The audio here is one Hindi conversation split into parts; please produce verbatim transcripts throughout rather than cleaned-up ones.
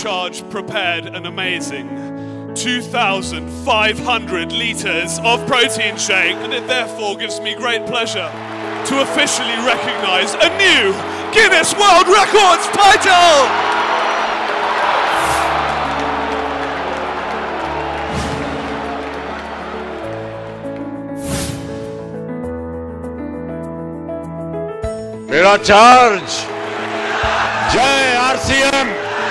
NutriCharge prepared an amazing two thousand five hundred litres of protein shake, and it therefore gives me great pleasure to officially recognise a new Guinness World Records title! मेरा चार्ज, जय आरसीएम।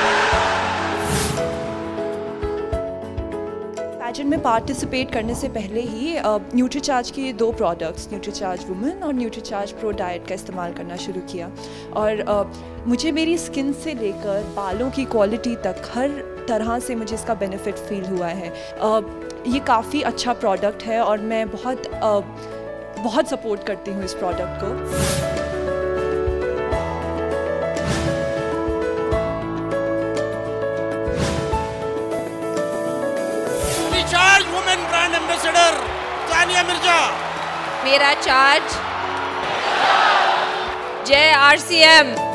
पैजेंट में पार्टिसिपेट करने से पहले ही न्यूट्रीचार्ज के दो प्रोडक्ट्स, न्यूट्रीचार्ज वुमेन और न्यूट्रीचार्ज प्रो डाइट का इस्तेमाल करना शुरू किया, और uh, मुझे मेरी स्किन से लेकर बालों की क्वालिटी तक हर तरह से मुझे इसका बेनिफिट फील हुआ है। uh, ये काफ़ी अच्छा प्रोडक्ट है और मैं बहुत uh, बहुत सपोर्ट करती हूँ इस प्रोडक्ट को। Charge women brand ambassador Sania Mirza. मेरा चार्ज, जय आरसीएम।